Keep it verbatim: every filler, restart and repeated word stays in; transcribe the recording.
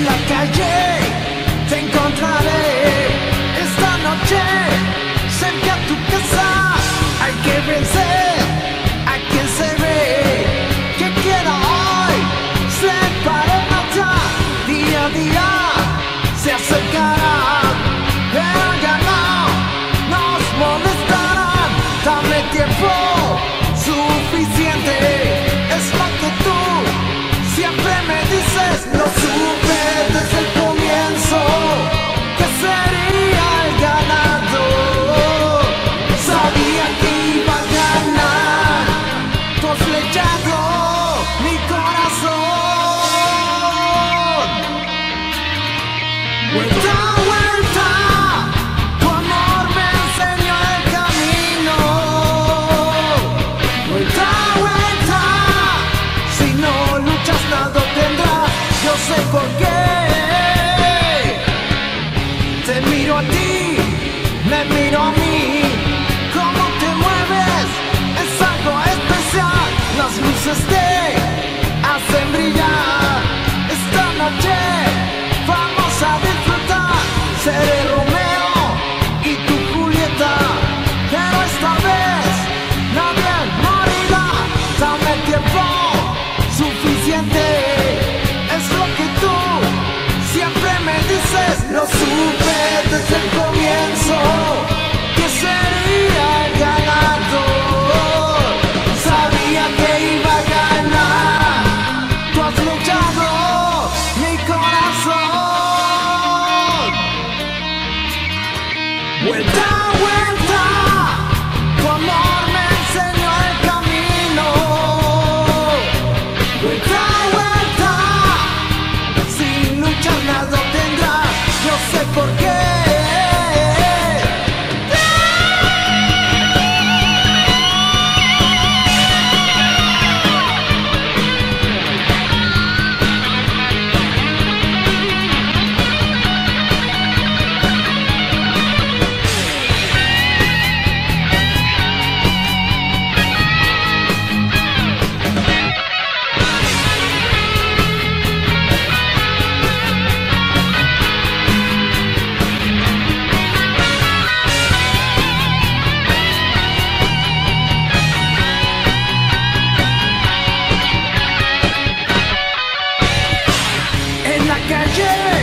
la calle te encontraré esta noche cerca a tu casa. Hay que vencer a quien se ve que quiera hoy se para matar. Día a día se acercará, pero ya no nos molestarán. Dame tiempo suficiente, es lo que tú siempre me dices. Lo supe desde el comienzo que sería el ganador. Sabía que iba a ganar, tú has flechado mi corazón. Vuelta a vuelta, tu amor me enseñó el camino. Vuelta a vuelta, si no luchas nada obtendrás. Yo sé por qué. Te miro a ti, me miro a mí. Cómo te mueves es algo especial. Las luces te hacen brillar. Esta noche vamos a disfrutar. Seré Romeo y tu Julieta, pero esta vez nadie morirá. Dame tiempo suficiente, es lo que tú siempre me dices. Lo supe desde el comienzo que sería el ganador. Sabía que iba a ganar, tú has luchado mi corazón. Vuelta a vuelta, tu amor me enseñó el camino. Vuelta a vuelta, sin luchar nada obtendrás. Yo sé por qué. En la calle